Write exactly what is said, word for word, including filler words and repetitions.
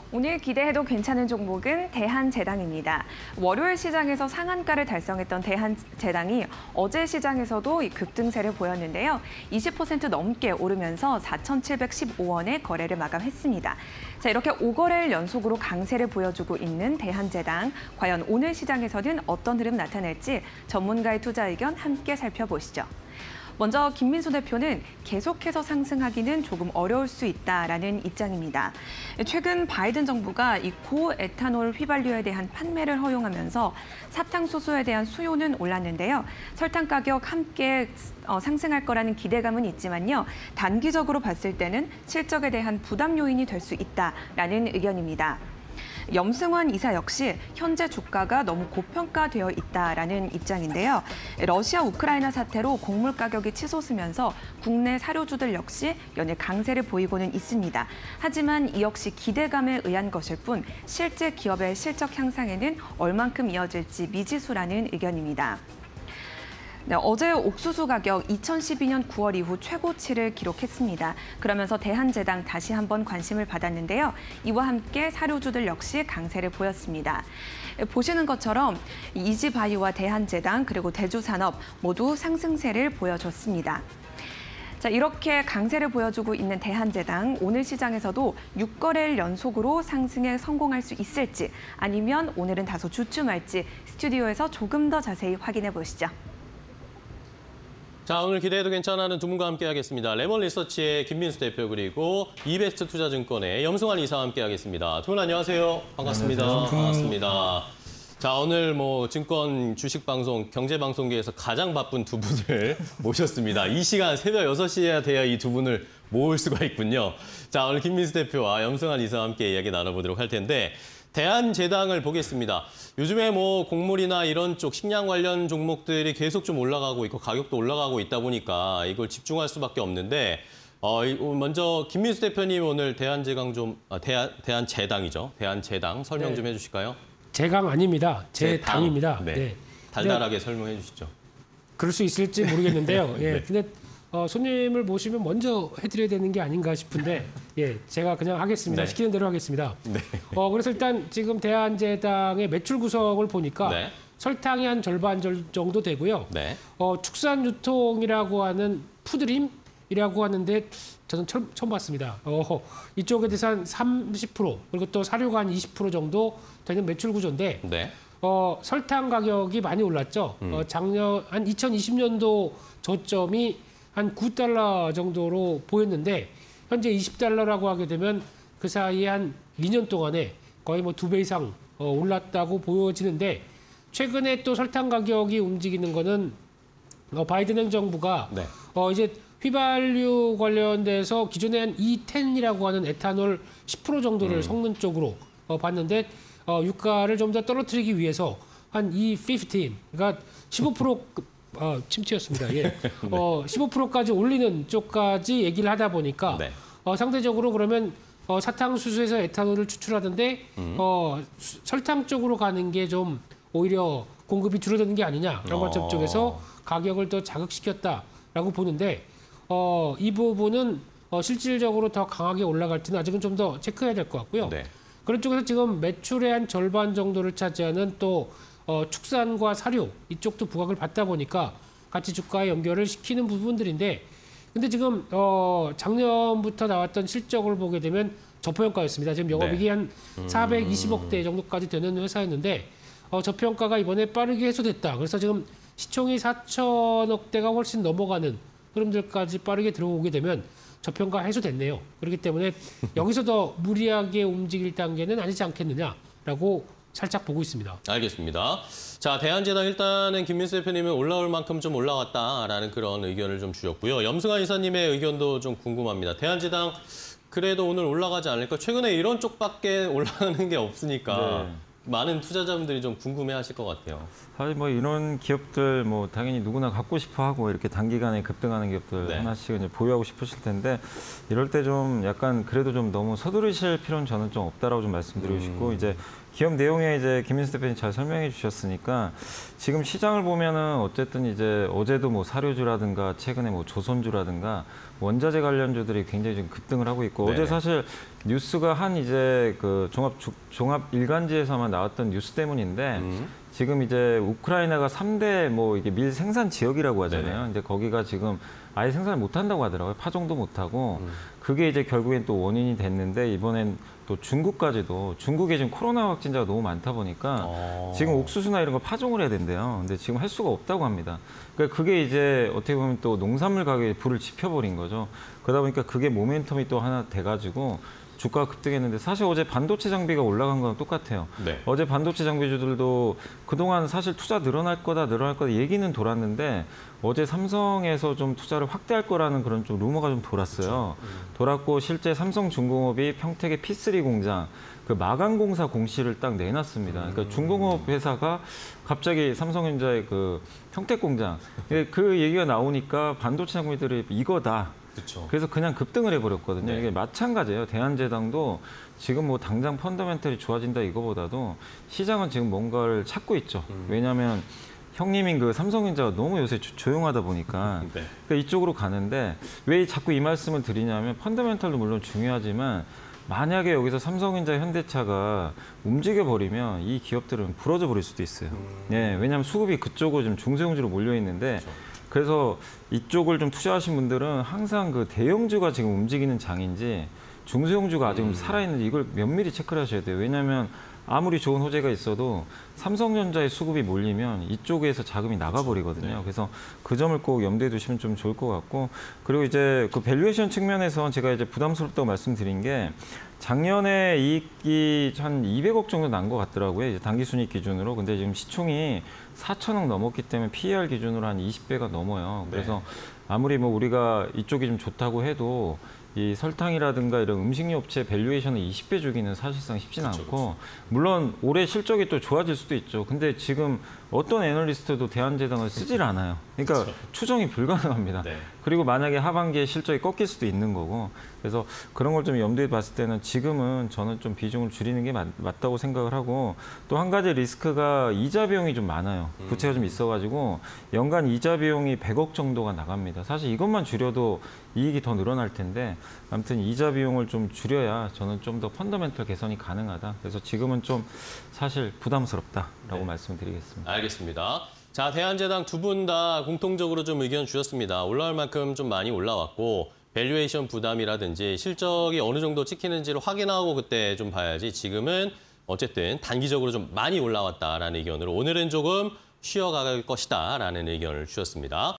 오늘 기대해도 괜찮은 종목은 대한제당입니다. 월요일 시장에서 상한가를 달성했던 대한제당이 어제 시장에서도 급등세를 보였는데요. 이십 퍼센트 넘게 오르면서 사천칠백십오 원에 거래를 마감했습니다. 자, 이렇게 오 거래일 연속으로 강세를 보여주고 있는 대한제당. 과연 오늘 시장에서는 어떤 흐름 나타낼지 전문가의 투자 의견 함께 살펴보시죠. 먼저 김민수 대표는 계속해서 상승하기는 조금 어려울 수 있다라는 입장입니다. 최근 바이든 정부가 이 고에탄올 휘발유에 대한 판매를 허용하면서 사탕수수에 대한 수요는 올랐는데요. 설탕 가격 함께 상승할 거라는 기대감은 있지만요. 단기적으로 봤을 때는 실적에 대한 부담 요인이 될 수 있다라는 의견입니다. 염승환 이사 역시 현재 주가가 너무 고평가되어 있다라는 입장인데요. 러시아 우크라이나 사태로 곡물 가격이 치솟으면서 국내 사료주들 역시 연일 강세를 보이고는 있습니다. 하지만 이 역시 기대감에 의한 것일 뿐 실제 기업의 실적 향상에는 얼만큼 이어질지 미지수라는 의견입니다. 네, 어제 옥수수 가격 이천십이 년 구월 이후 최고치를 기록했습니다. 그러면서 대한제당 다시 한번 관심을 받았는데요. 이와 함께 사료주들 역시 강세를 보였습니다. 보시는 것처럼 이지바이오와 대한제당 그리고 대주산업 모두 상승세를 보여줬습니다. 자, 이렇게 강세를 보여주고 있는 대한제당, 오늘 시장에서도 육 거래일 연속으로 상승에 성공할 수 있을지 아니면 오늘은 다소 주춤할지 스튜디오에서 조금 더 자세히 확인해 보시죠. 자, 오늘 기대해도 괜찮아는 두 분과 함께하겠습니다. 레몬 리서치의 김민수 대표 그리고 이베스트 투자증권의 염승환 이사와 함께하겠습니다. 두 분 안녕하세요. 반갑습니다. 안녕하세요. 반갑습니다. 자, 오늘 뭐 증권 주식 방송, 경제 방송계에서 가장 바쁜 두 분을 모셨습니다. 이 시간 새벽 여섯 시에 돼야 이 두 분을 모을 수가 있군요. 자, 오늘 김민수 대표와 염승환 이사와 함께 이야기 나눠보도록 할 텐데. 대한제당을 보겠습니다. 요즘에 뭐 곡물이나 이런 쪽 식량 관련 종목들이 계속 좀 올라가고 있고 가격도 올라가고 있다 보니까 이걸 집중할 수밖에 없는데 어, 먼저 김민수 대표님 오늘 대한제당 좀 아, 대한 대한제당이죠. 대한제당 설명 좀 해주실까요? 제강 아닙니다. 제 당입니다. 네. 네. 달달하게 설명해 주시죠. 그럴 수 있을지 모르겠는데요. 예. 네. 근데 어, 손님을 모시면 먼저 해드려야 되는 게 아닌가 싶은데 예, 제가 그냥 하겠습니다. 네. 시키는 대로 하겠습니다. 네. 어, 그래서 일단 지금 대한제당의 매출 구성을 보니까 네. 설탕이 한 절반 정도 되고요. 네. 어, 축산 유통이라고 하는 푸드림이라고 하는데 저는 처음, 처음 봤습니다. 어, 이쪽에 대해서 한 삼십 퍼센트 그리고 또 사료가 한 이십 퍼센트 정도 되는 매출 구조인데 네. 어, 설탕 가격이 많이 올랐죠. 음. 어, 작년 한 이천이십 년도 저점이 한 구 달러 정도로 보였는데 현재 이십 달러라고 하게 되면 그 사이에 한 이 년 동안에 거의 뭐 두 배 이상 어, 올랐다고 보여지는데 최근에 또 설탕 가격이 움직이는 거는 어, 바이든 행정부가 네. 어, 이제 휘발유 관련돼서 기존에 한 이 텐이라고 하는 에탄올 십 퍼센트 정도를 음. 섞는 쪽으로 어, 봤는데 어, 유가를 좀 더 떨어뜨리기 위해서 한 이 십오, 그러니까 십오 퍼센트 아, 침 튀었습니다. 예. 네. 어, 십오 퍼센트까지 올리는 쪽까지 얘기를 하다 보니까 네. 어, 상대적으로 그러면 어, 사탕수수에서 에탄올을 추출하던데 음. 어, 수, 설탕 쪽으로 가는 게 좀 오히려 공급이 줄어드는 게 아니냐 이런 관점 어. 쪽에서 가격을 더 자극시켰다라고 보는데 어, 이 부분은 어, 실질적으로 더 강하게 올라갈지는 아직은 좀 더 체크해야 될 것 같고요. 네. 그런 쪽에서 지금 매출의 한 절반 정도를 차지하는 또 어, 축산과 사료 이쪽도 부각을 받다 보니까 같이 주가에 연결을 시키는 부분들인데 근데 지금 어, 작년부터 나왔던 실적을 보게 되면 저평가였습니다. 지금 영업이익이 네. 한 사백이십억 대 정도까지 되는 회사였는데 어, 저평가가 이번에 빠르게 해소됐다. 그래서 지금 시총이 사천억 대가 훨씬 넘어가는 흐름들까지 빠르게 들어오게 되면 저평가 해소됐네요. 그렇기 때문에 여기서 더 무리하게 움직일 단계는 아니지 않겠느냐라고 살짝 보고 있습니다. 알겠습니다. 자, 대한제당 일단은 김민수 대표님은 올라올 만큼 좀 올라왔다라는 그런 의견을 좀 주셨고요. 염승환 이사님의 의견도 좀 궁금합니다. 대한제당 그래도 오늘 올라가지 않을까? 최근에 이런 쪽밖에 올라가는 게 없으니까 네. 많은 투자자분들이 좀 궁금해하실 것 같아요. 사실 뭐 이런 기업들 뭐 당연히 누구나 갖고 싶어 하고 이렇게 단기간에 급등하는 기업들 네. 하나씩 이제 보유하고 싶으실 텐데 이럴 때 좀 약간 그래도 좀 너무 서두르실 필요는 저는 좀 없다라고 좀 말씀드리고 싶고 음. 이제 기업 내용에 이제 김민수 대표님 잘 설명해 주셨으니까 지금 시장을 보면은 어쨌든 이제 어제도 뭐 사료주라든가 최근에 뭐 조선주라든가 원자재 관련주들이 굉장히 좀 급등을 하고 있고 네네. 어제 사실 뉴스가 한 이제 그 종합 주- 종합 일간지에서만 나왔던 뉴스 때문인데 음. 지금 이제 우크라이나가 삼 대 뭐 이게 밀 생산 지역이라고 하잖아요. 네네. 이제 거기가 지금 아예 생산을 못 한다고 하더라고요. 파종도 못 하고 음. 그게 이제 결국엔 또 원인이 됐는데 이번엔 또 중국까지도 중국에 지금 코로나 확진자가 너무 많다 보니까 어. 지금 옥수수나 이런 거 파종을 해야 된대요. 근데 지금 할 수가 없다고 합니다. 그러니까 그게 이제 어떻게 보면 또 농산물 가격에 불을 지펴버린 거죠. 그러다 보니까 그게 모멘텀이 또 하나 돼가지고 주가가 급등했는데 사실 어제 반도체 장비가 올라간 거랑 똑같아요. 네. 어제 반도체 장비주들도 그동안 사실 투자 늘어날 거다 늘어날 거다 얘기는 돌았는데 어제 삼성에서 좀 투자를 확대할 거라는 그런 좀 루머가 좀 돌았어요. 돌았고 실제 삼성중공업이 평택의 피 쓰리 공장 그 마감공사 공시를 딱 내놨습니다. 그러니까 중공업 회사가 갑자기 삼성전자의 그 평택 공장 그 얘기가 나오니까 반도체 장비들이 이거다. 그렇죠. 그래서 그냥 급등을 해버렸거든요. 네. 이게 마찬가지예요. 대한제당도 지금 뭐 당장 펀더멘털이 좋아진다 이거보다도 시장은 지금 뭔가를 찾고 있죠. 음. 왜냐하면 형님인 그 삼성전자가 너무 요새 조, 조용하다 보니까 네. 그러니까 이쪽으로 가는데 왜 자꾸 이 말씀을 드리냐면 펀더멘털도 물론 중요하지만 만약에 여기서 삼성전자, 현대차가 움직여 버리면 이 기업들은 부러져 버릴 수도 있어요. 음. 예, 왜냐하면 수급이 그쪽으로 좀 중소형주로 몰려 있는데. 그렇죠. 그래서 이쪽을 좀 투자하신 분들은 항상 그 대형주가 지금 움직이는 장인지 중소형주가 아직 음. 살아있는지 이걸 면밀히 체크를 하셔야 돼요. 왜냐하면 아무리 좋은 호재가 있어도 삼성전자의 수급이 몰리면 이쪽에서 자금이 나가버리거든요. 네. 그래서 그 점을 꼭 염두에 두시면 좀 좋을 것 같고 그리고 이제 그 밸류에이션 측면에서 제가 이제 부담스럽다고 말씀드린 게 작년에 이익이 한 이백억 정도 난 것 같더라고요. 이제 당기순이익 기준으로. 근데 지금 시총이 사천억 넘었기 때문에 피이알 기준으로 한 이십 배가 넘어요. 그래서 네. 아무리 뭐 우리가 이쪽이 좀 좋다고 해도 이 설탕이라든가 이런 음식료 업체 밸류에이션을 이십 배 주기는 사실상 쉽지는 그쵸, 않고 물론 올해 실적이 또 좋아질 수도 있죠. 근데 지금 어떤 애널리스트도 대한제당을 쓰질 않아요. 그러니까 그쵸. 추정이 불가능합니다. 네. 그리고 만약에 하반기에 실적이 꺾일 수도 있는 거고 그래서 그런 걸 좀 염두에 봤을 때는 지금은 저는 좀 비중을 줄이는 게 맞, 맞다고 생각을 하고 또 한 가지 리스크가 이자 비용이 좀 많아요. 부채가 좀 있어가지고 연간 이자 비용이 백억 정도가 나갑니다. 사실 이것만 줄여도 이익이 더 늘어날 텐데 아무튼 이자 비용을 좀 줄여야 저는 좀 더 펀더멘털 개선이 가능하다. 그래서 지금은 좀 사실 부담스럽다라고 네. 말씀드리겠습니다. 알겠습니다. 자, 대한제당 두 분 다 공통적으로 좀 의견 주셨습니다. 올라올 만큼 좀 많이 올라왔고 밸류에이션 부담이라든지 실적이 어느 정도 찍히는지를 확인하고 그때 좀 봐야지 지금은 어쨌든 단기적으로 좀 많이 올라왔다라는 의견으로 오늘은 조금 쉬어갈 것이다라는 의견을 주셨습니다.